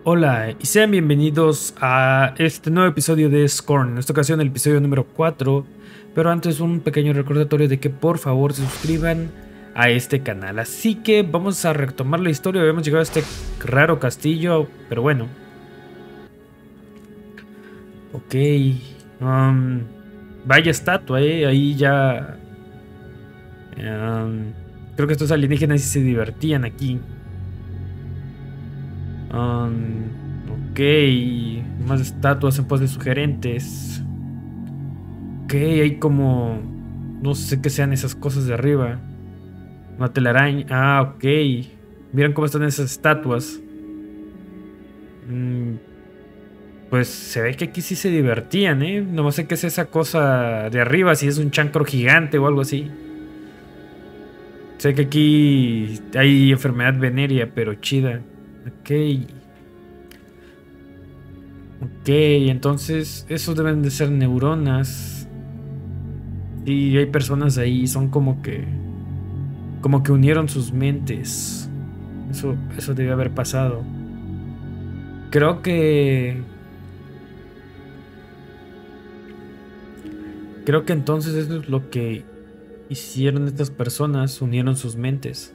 Hola y sean bienvenidos a este nuevo episodio de Scorn, en esta ocasión el episodio número 4, pero antes un pequeño recordatorio de que por favor se suscriban a este canal. Así que vamos a retomar la historia. Habíamos llegado a este raro castillo, pero bueno. Ok, vaya estatua, ahí ya... creo que estos alienígenas sí se divertían aquí. Ok, más estatuas en pos de sugerentes. Ok, hay como... no sé qué sean esas cosas de arriba. Una telaraña. Ah, ok. Miren cómo están esas estatuas. Pues se ve que aquí sí se divertían, ¿eh? No sé qué es esa cosa de arriba, si es un chancro gigante o algo así. Sé que aquí hay enfermedad venérea, pero chida. Ok. Ok, entonces esos deben de ser neuronas. Y hay personas ahí, son como que unieron sus mentes. Eso debe haber pasado. Creo que entonces eso es lo que hicieron estas personas, unieron sus mentes.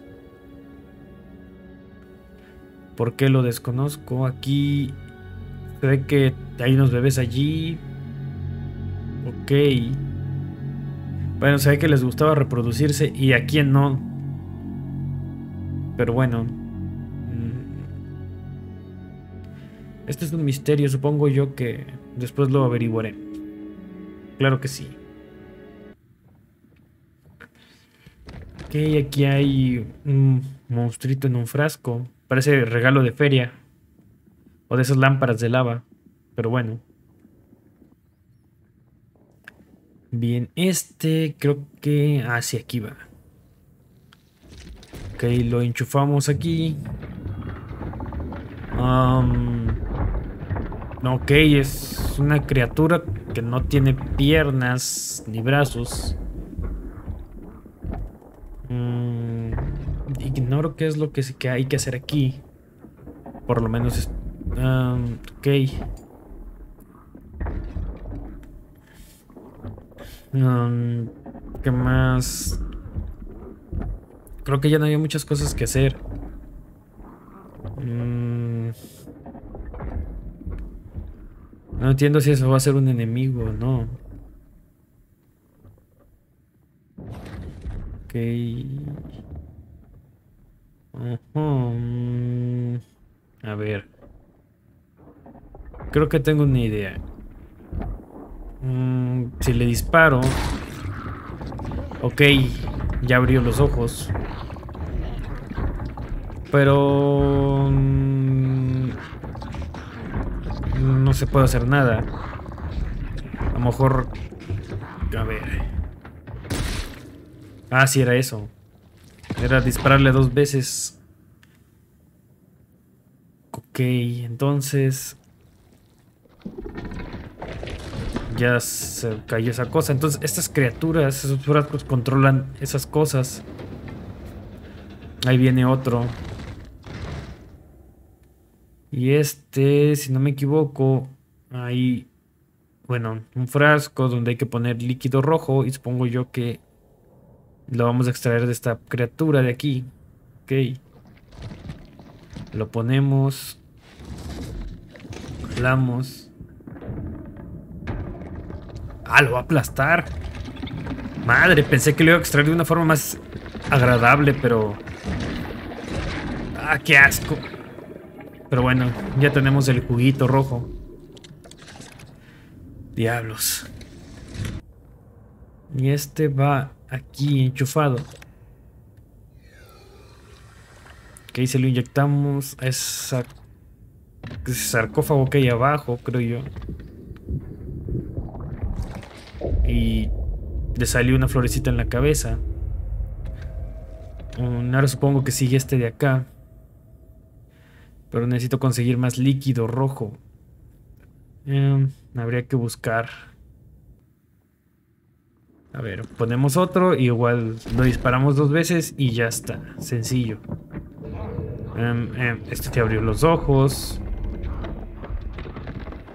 ¿Por qué lo desconozco? Aquí se ve que hay unos bebés allí. Ok. Bueno, se ve que les gustaba reproducirse y a quién no. Pero bueno. Este es un misterio, supongo yo que después lo averiguaré. Claro que sí. Ok, aquí hay un monstruito en un frasco. Parece regalo de feria. O de esas lámparas de lava. Pero bueno. Bien, este creo que... ah, sí, aquí va. Ok, lo enchufamos aquí. Ok, es una criatura que no tiene piernas ni brazos. Ignoro qué es lo que hay que hacer aquí. Por lo menos... ok. ¿Qué más? Creo que ya no había muchas cosas que hacer. No entiendo si eso va a ser un enemigo o no. Ok. A ver. Creo que tengo una idea. Si le disparo... ok, ya abrió los ojos. Pero... no se puede hacer nada. A lo mejor... a ver. Ah, sí, era eso. Era dispararle 2 veces. Ok, entonces... ya se cayó esa cosa. Entonces estas criaturas, esos frascos controlan esas cosas. Ahí viene otro. Y este, si no me equivoco, hay, bueno, un frasco donde hay que poner líquido rojo. Y supongo yo que lo vamos a extraer de esta criatura de aquí. Ok. Lo ponemos. Jalamos. Ah, lo va a aplastar. Madre, pensé que lo iba a extraer de una forma más agradable, pero... ah, qué asco. Pero bueno, ya tenemos el juguito rojo. Diablos. Y este va aquí enchufado. Ok, se lo inyectamos a ese sarcófago que hay abajo, creo yo. Y le salió una florecita en la cabeza. Ahora supongo que sigue este de acá. Pero necesito conseguir más líquido rojo. Habría que buscar. A ver, ponemos otro. Y igual lo disparamos 2 veces y ya está. Sencillo. Este te abrió los ojos.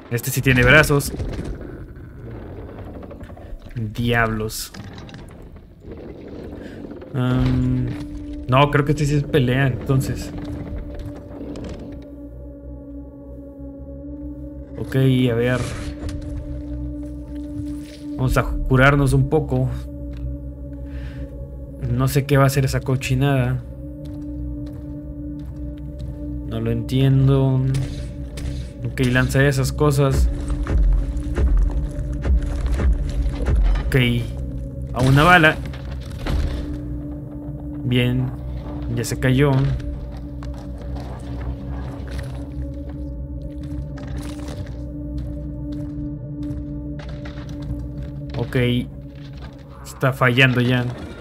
Este sí tiene brazos. Diablos. No, creo que este sí es pelea, entonces. Ok, a ver. Vamos a curarnos un poco. No sé qué va a hacer esa cochinada. No lo entiendo. Ok, lanza esas cosas. Ok, a una bala. Bien, ya se cayó. Ok, está fallando ya.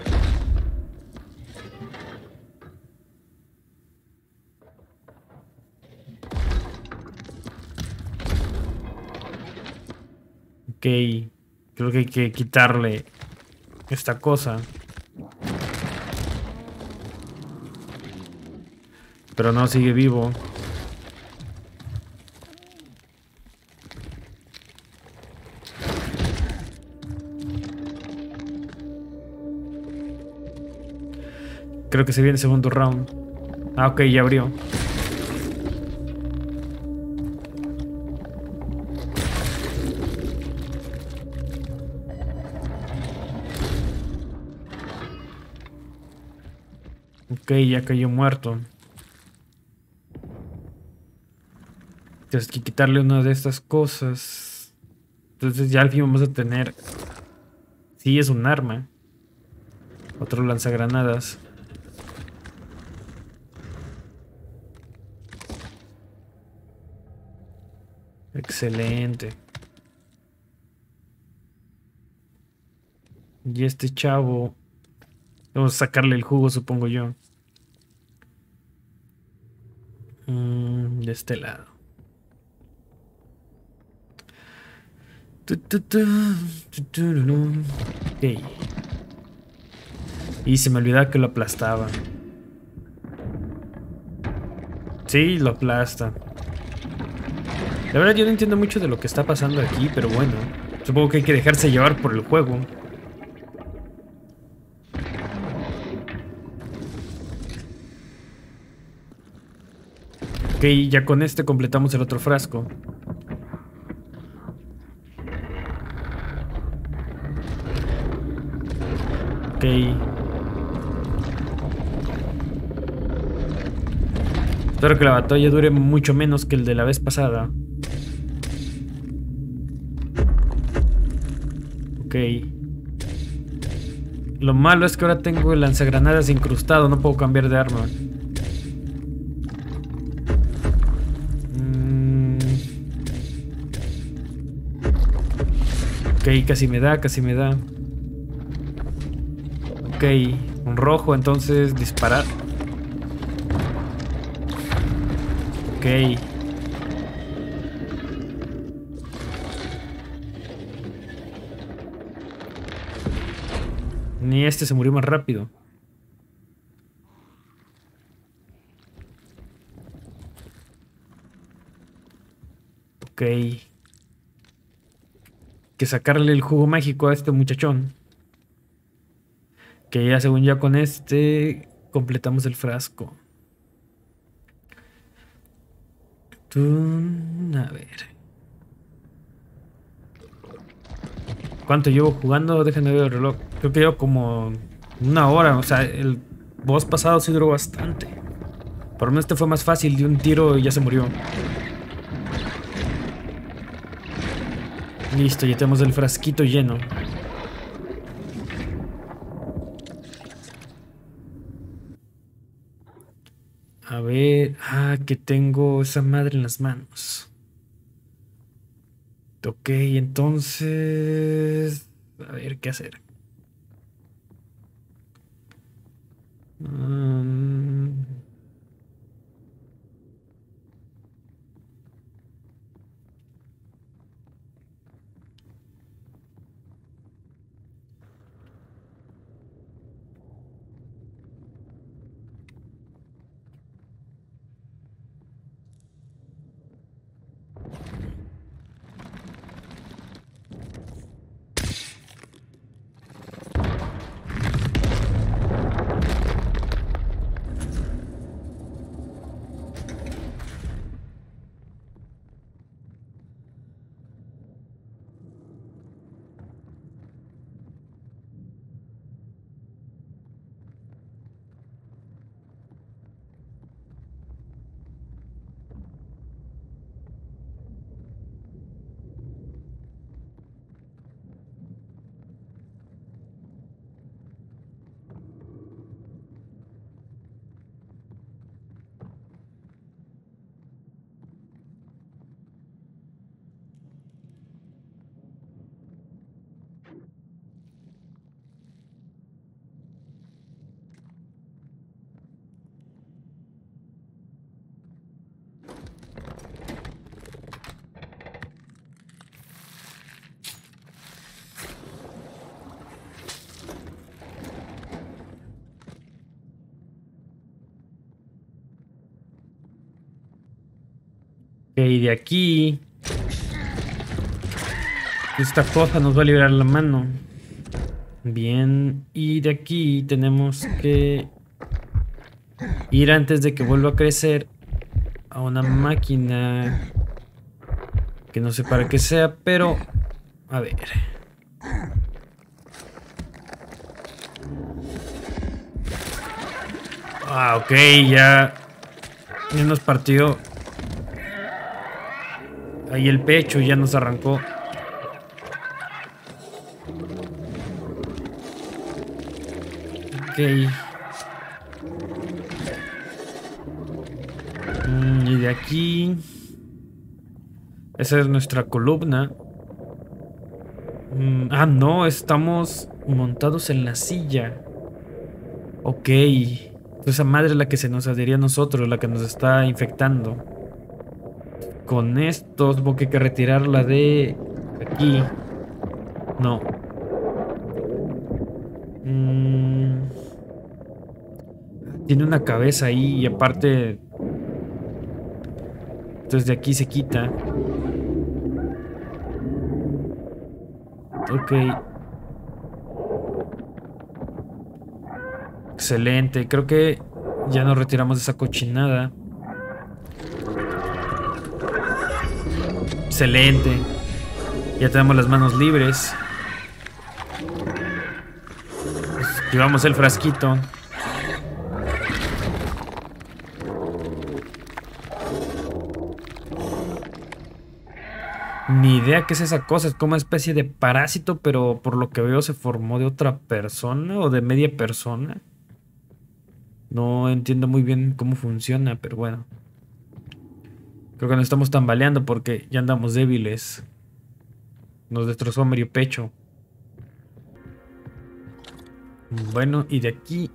Ok, creo que hay que quitarle esta cosa. Pero no, sigue vivo. Creo que se viene el segundo round. Ah, ok, ya abrió. Ok, ya cayó muerto. Tienes que quitarle una de estas cosas. Entonces ya al fin vamos a tener... Sí, es un arma. Otro lanzagranadas. Excelente. Y este chavo... Vamos a sacarle el jugo, supongo yo. De este lado. Ok. Y se me olvidaba que lo aplastaba. Sí, lo aplasta. La verdad yo no entiendo mucho de lo que está pasando aquí, pero bueno. Supongo que hay que dejarse llevar por el juego. Ok, ya con este completamos el otro frasco. Ok. Espero que la batalla dure mucho menos que el de la vez pasada. Ok. Lo malo es que ahora tengo el lanzagranadas incrustado, no puedo cambiar de arma. Mm, ok, casi me da, casi me da. Ok, un rojo, entonces disparar. Ok. Ni este se murió más rápido. Ok. Que sacarle el jugo mágico a este muchachón. Que ya según ya con este completamos el frasco. A ver. ¿Cuánto llevo jugando? Déjenme ver el reloj. Creo que llevo como una hora. O sea, el boss pasado sí duró bastante. Por lo menos este fue más fácil. De un tiro y ya se murió. Listo, ya tenemos el frasquito lleno. A ver. Ah, que tengo esa madre en las manos. Ok, entonces... A ver, ¿qué hacer? Mm, Ok, de aquí. Esta cosa nos va a liberar la mano. Bien, y de aquí tenemos que ir antes de que vuelva a crecer a una máquina que no sé para qué sea, pero a ver. Ah, ok, ya nos partió ahí el pecho, ya nos arrancó. Ok. Y de aquí. Esa es nuestra columna. No, estamos montados en la silla. Ok. Esa madre es la que se nos adhería a nosotros, la que nos está infectando. Con esto tengo que retirarla de aquí. No. Mm, Tiene una cabeza ahí y aparte. Entonces de aquí se quita. Ok. Excelente. Creo que ya nos retiramos de esa cochinada. Excelente. Ya tenemos las manos libres. Llevamos el frasquito. Ni idea qué es esa cosa. Es como una especie de parásito, pero por lo que veo se formó de otra persona o de media persona. No entiendo muy bien cómo funciona, pero bueno. Creo que nos estamos tambaleando porque ya andamos débiles. Nos destrozó medio pecho. Bueno, y de aquí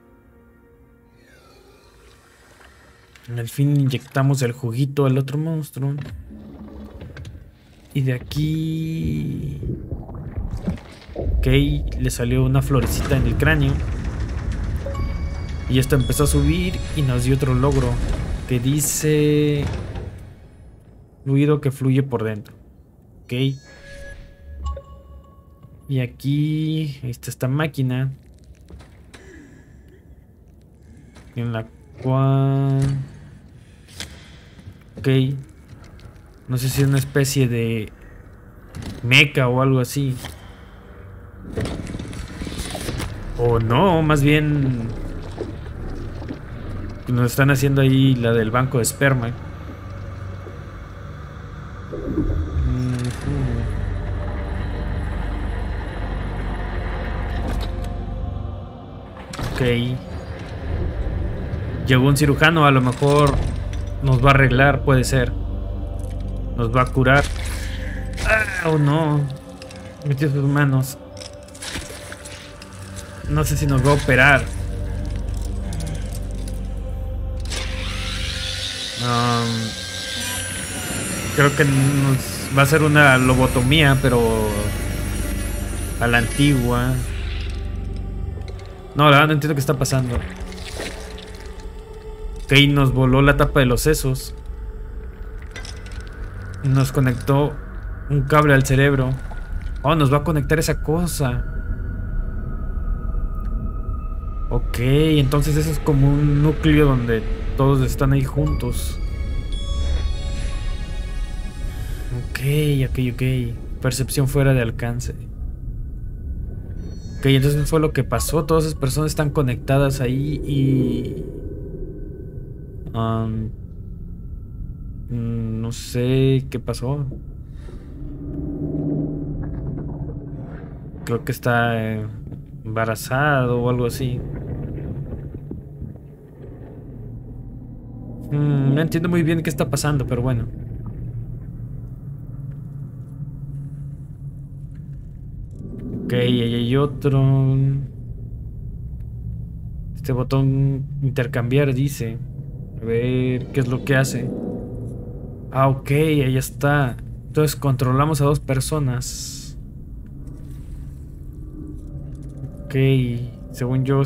al fin inyectamos el juguito al otro monstruo. Y de aquí... Ok, le salió una florecita en el cráneo. Y esto empezó a subir y nos dio otro logro. Que dice... Fluido que fluye por dentro. Ok. Y aquí... Ahí está esta máquina. En la cual... Ok. No sé si es una especie de... meca o algo así. O no, más bien... Nos están haciendo ahí la del banco de esperma. Ok. Llegó un cirujano, a lo mejor nos va a arreglar, puede ser. Nos va a curar. Ah, oh no. Metió sus manos. No sé si nos va a operar. Creo que nos va a hacer una lobotomía, pero a la antigua. No, la verdad no entiendo qué está pasando. Ok, nos voló la tapa de los sesos. Nos conectó un cable al cerebro. Oh, nos va a conectar esa cosa. Ok, entonces eso es como un núcleo donde todos están ahí juntos. Ok. Percepción fuera de alcance. Ok, entonces fue lo que pasó. Todas esas personas están conectadas ahí y... no sé qué pasó. Creo que está embarazado o algo así. No entiendo muy bien qué está pasando, pero bueno. Ok, ahí hay otro. Este botón intercambiar dice. A ver qué es lo que hace. Ah, ok, ahí está. Entonces controlamos a dos personas. Ok, según yo...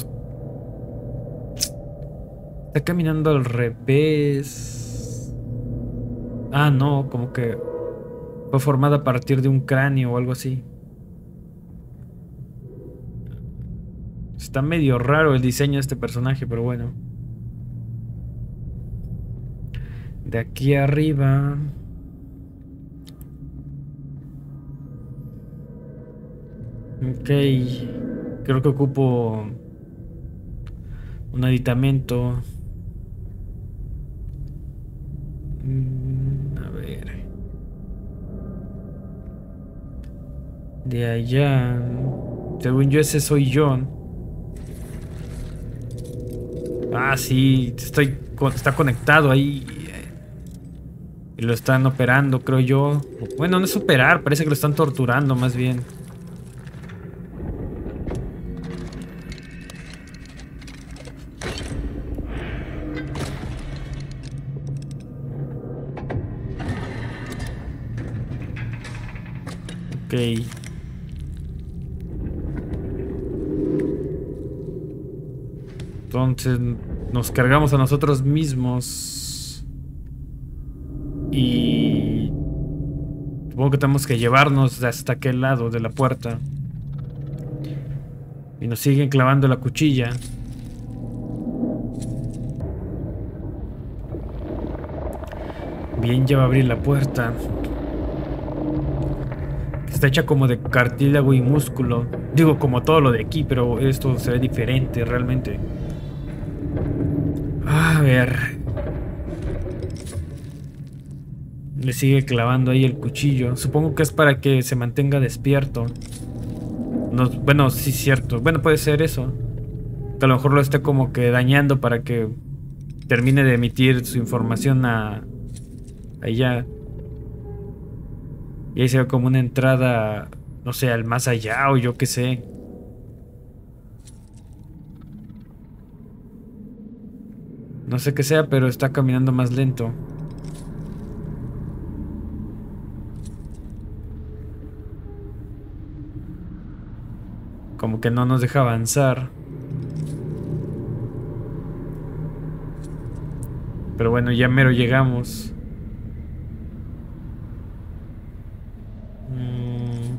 Está caminando al revés. Ah, no, como que fue formada a partir de un cráneo o algo así. Está medio raro el diseño de este personaje, pero bueno. De aquí arriba. Ok. Creo que ocupo un aditamento. A ver. De allá. Según yo, ese soy yo. Ah, sí. Está conectado ahí. Y lo están operando, creo yo. Bueno, no es operar. Parece que lo están torturando, más bien. Ok. Entonces nos cargamos a nosotros mismos. Y supongo que tenemos que llevarnos hasta aquel lado de la puerta. Y nos siguen clavando la cuchilla. Bien, ya va a abrir la puerta. Está hecha como de cartílago y músculo. Digo, como todo lo de aquí, pero esto se ve diferente realmente. A ver. Le sigue clavando ahí el cuchillo. Supongo que es para que se mantenga despierto. No, bueno, sí, cierto. Bueno, puede ser eso. Que a lo mejor lo esté como que dañando para que termine de emitir su información a allá. Y ahí se ve como una entrada, no sé, al más allá o yo qué sé. No sé qué sea, pero está caminando más lento. Como que no nos deja avanzar. Pero bueno, ya mero llegamos. Mm.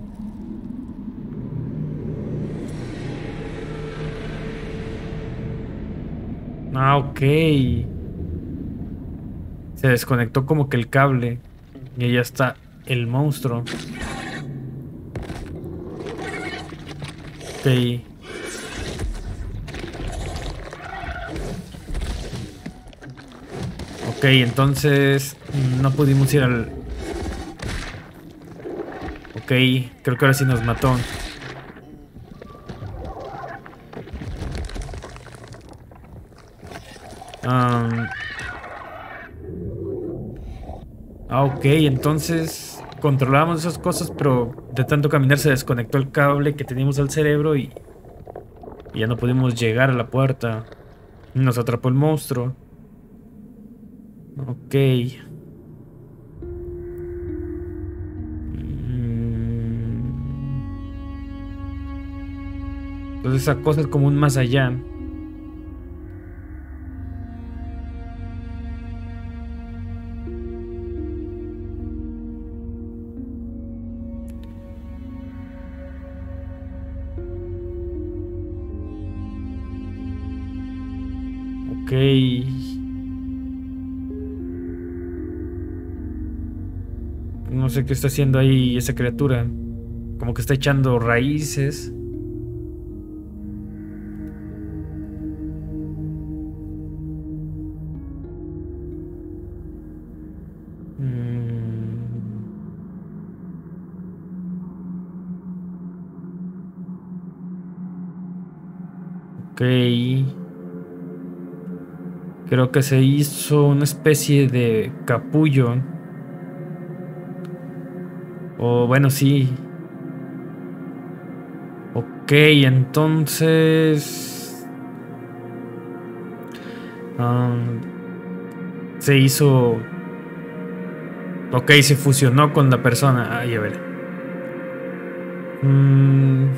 Ah, ok. Se desconectó como que el cable. Y ahí ya está el monstruo. Ok. Ok, entonces no pudimos ir al... Ok, creo que ahora sí nos mató. Am, ok, entonces controlábamos esas cosas, pero de tanto caminar se desconectó el cable que teníamos al cerebro y ya no pudimos llegar a la puerta. Nos atrapó el monstruo. Ok. Entonces esa cosa es como un más allá. Ok. No sé qué está haciendo ahí esa criatura. Como que está echando raíces. Mm, ok. Creo que se hizo una especie de capullo. O bueno, sí. Ok, entonces... am, se hizo... Ok, se fusionó con la persona. Ay, a ver. Mm,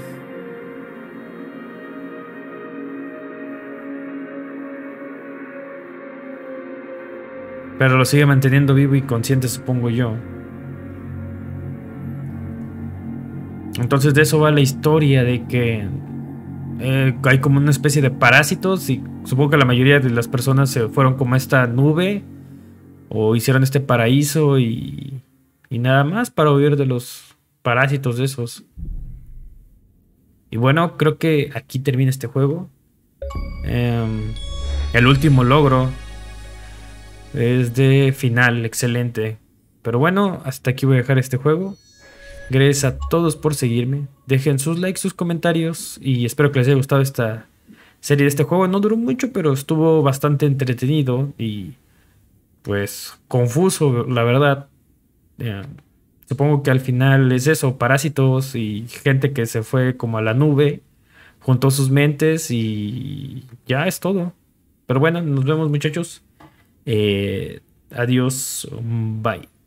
Pero lo sigue manteniendo vivo y consciente, supongo yo. Entonces de eso va la historia, de que hay como una especie de parásitos y supongo que la mayoría de las personas se fueron como a esta nube o hicieron este paraíso y nada más para huir de los parásitos de esos. Y bueno, creo que aquí termina este juego. Em, el último logro es de final, excelente. Pero bueno, hasta aquí voy a dejar este juego. Gracias a todos por seguirme. Dejen sus likes, sus comentarios y espero que les haya gustado esta serie de este juego. No duró mucho, pero estuvo bastante entretenido y pues confuso, la verdad. Eh, Supongo que al final es eso, parásitos y gente que se fue como a la nube, juntó sus mentes y ya es todo. Pero bueno, nos vemos muchachos. Adiós, bye.